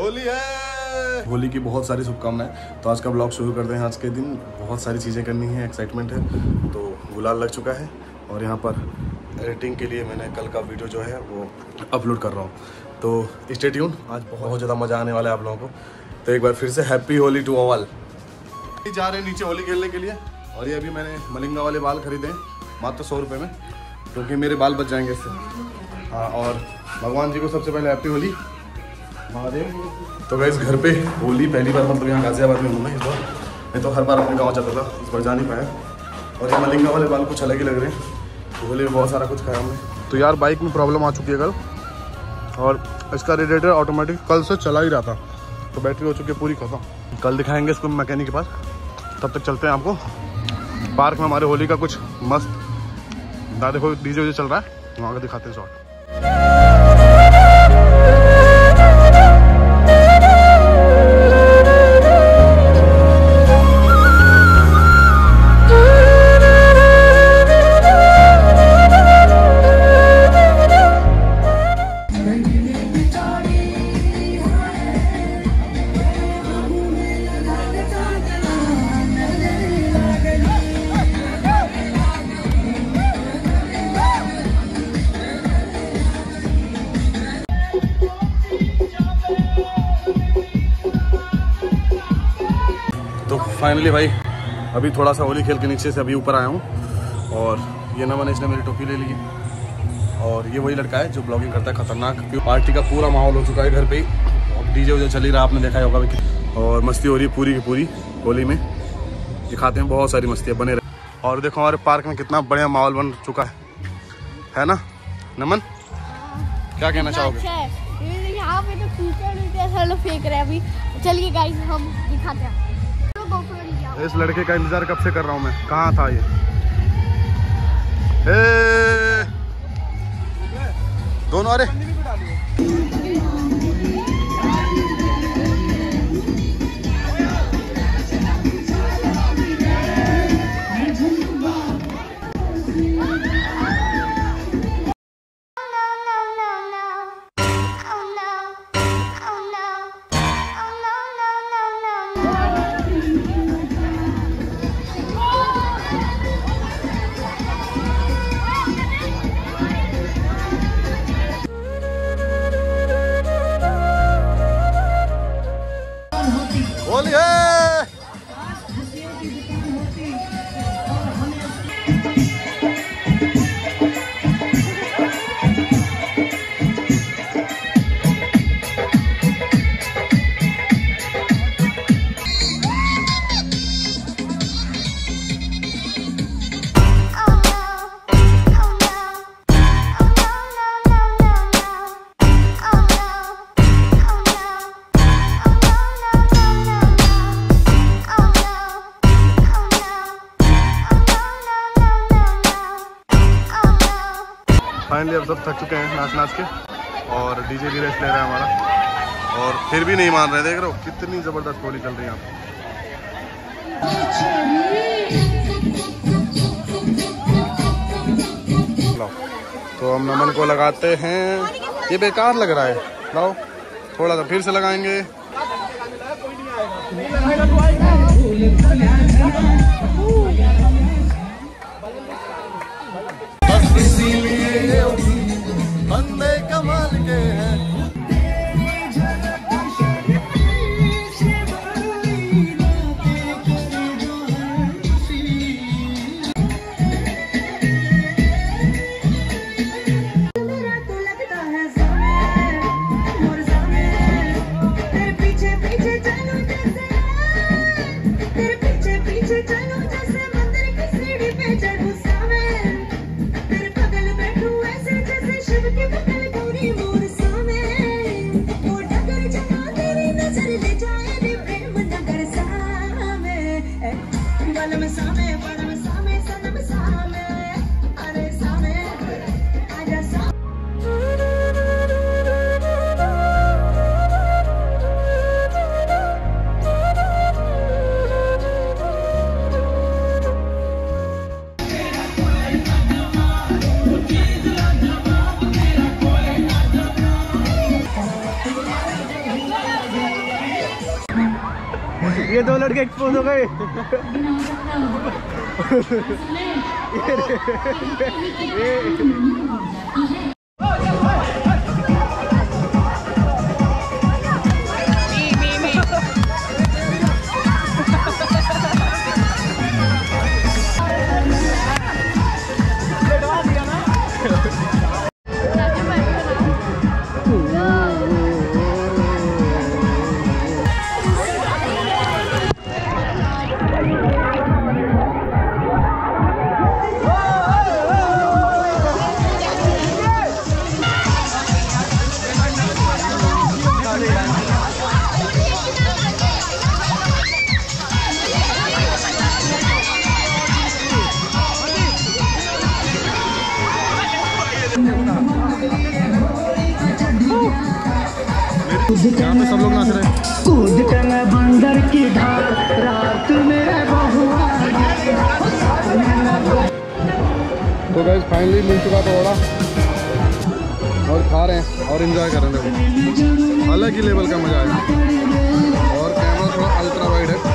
होली है। होली की बहुत सारी शुभकामनाएं। तो आज का ब्लॉग शुरू करते हैं। आज के दिन बहुत सारी चीज़ें करनी है, एक्साइटमेंट है। तो गुलाल लग चुका है और यहाँ पर एडिटिंग के लिए मैंने कल का वीडियो जो है वो अपलोड कर रहा हूँ। तो स्टे ट्यून, आज बहुत ज़्यादा मज़ा आने वाला है आप लोगों को। तो एक बार फिर से हैप्पी होली टू ऑल। जा रहे हैं नीचे होली खेलने के लिए और ये अभी मैंने मलिंगा वाले बाल खरीदे हैं मात्र 100 रुपये में, क्योंकि मेरे बाल बच जाएंगे इससे। हाँ, और भगवान जी को सबसे पहले हैप्पी होली महादेव। तो गाइस घर पे होली पहली बार मतलब यहाँ गाजियाबाद में हूँ मैं इस बार, मैं तो हर बार अपने गाँव जाता था, इस बार जा नहीं पाया। और ये मलिंगा वाले बाल कुछ अलग ही लग रहे हैं। तो होली में बहुत सारा कुछ खाया हमने। तो यार बाइक में प्रॉब्लम आ चुकी है कल, और इसका रेडिएटर ऑटोमेटिक कल से चला ही रहा था, तो बैटरी हो चुकी है पूरी खत्म। कल दिखाएंगे इसको मैकेनिक के पास। तब तक चलते हैं आपको पार्क में। हमारे होली का कुछ मस्त देखो डीजे चल रहा है, वहाँ का दिखाते हैं शॉट। फाइनली भाई अभी थोड़ा सा होली खेल के नीचे से अभी ऊपर आया हूँ, और ये नमन इसने मेरी टोपी ले ली है। और ये वही लड़का है जो ब्लॉगिंग करता है खतरनाक। पार्टी का पूरा माहौल हो चुका है घर पे ही, डीजे उजे चल ही रहा, आपने देखा होगा। और मस्ती हो रही है पूरी की पूरी होली में। दिखाते हैं बहुत सारी मस्तियाँ बने रहे। और देखो हमारे पार्क में कितना बढ़िया माहौल बन चुका है ना नमन? क्या कहना चाहोगे? यहाँ पे तो कीचड़ लोग फेंक रहे हैं अभी। चलिए गाइस हम दिखाते हैं। इस लड़के का इंतजार कब से कर रहा हूँ मैं, कहाँ था ये? दोनों अरे होली है। फाइनली अब सब थक चुके हैं नाच नाच के, और डीजे भी रेस्ट ले रहा है हमारा, और फिर भी नहीं मान रहे। देख रहे हो कितनी जबरदस्त होली चल रही है यहाँ पे। तो हम नमन को लगाते हैं, ये बेकार लग रहा है, लाओ थोड़ा सा फिर से लगाएंगे। बंदे कमाल के हैं। तेरे पीछे पीछे चलूं जैसे ये दो लड़के एक्सपोज हो गए। यहाँ पे सब लोग नाच रहे हैं। कूद के मैं बंदर की ढाल रात में बहुआ। तो गाइस फाइनली मिल चुका था वड़ा और खा रहे हैं और एंजॉय कर रहे हैं। अलग ही लेवल का मजा आया और कैमरा थोड़ा अल्ट्रा वाइड है।